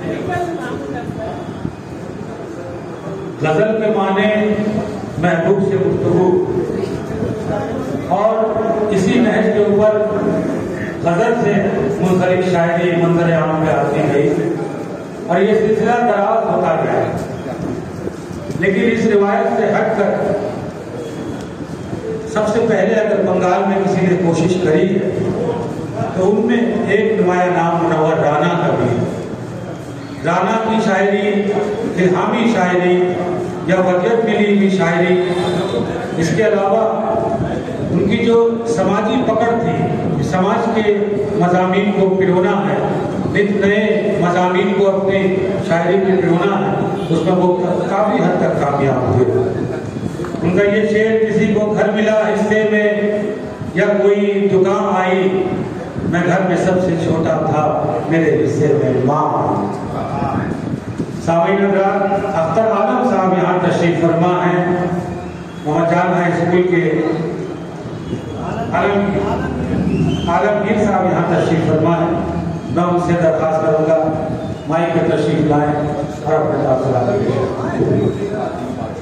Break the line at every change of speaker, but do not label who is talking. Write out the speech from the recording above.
غزل کے معنی محبوب سے گفتگو، اور اسی نہج کے اوپر غزل سے منسلک شاعری منظر عام پہ آتی گئی، اور یہ سلسلہ دراز ہوتا گیا۔ لیکن اس روایت سے ہٹ کر سب سے پہلے اگر بنگال میں کسی نے کوشش کری ہے تو ان میں ایک نمایاں نام منور رانا کا بھی ہے۔ رانا کی شاعری الہامی شاعری یا وجد ملی ہوئی شاعری، اس کے علاوہ ان کی جو سماجی پکڑ تھی، سماج کے مضامین کو پرونا ہے، نت نئے مضامین کو اپنی شاعری میں پرونا ہے، اس میں وہ کافی حد تک کامیاب ہوئے۔ ان کا یہ شعر، کسی کو گھر ملا حصے میں یا کوئی دکان آئی، میں گھر میں سب سے چھوٹا تھا، میرے حصے میں ماں۔ سامعین حضرات، اختر عالم صاحب یہاں تشریف فرما ہیں، محمد جان ہائی اسکول کے عالمگیر صاحب یہاں تشریف فرما ہیں۔ میں ان سے درخواست کروں گا مائک پہ تشریف لائیں اور اپنے تاثرات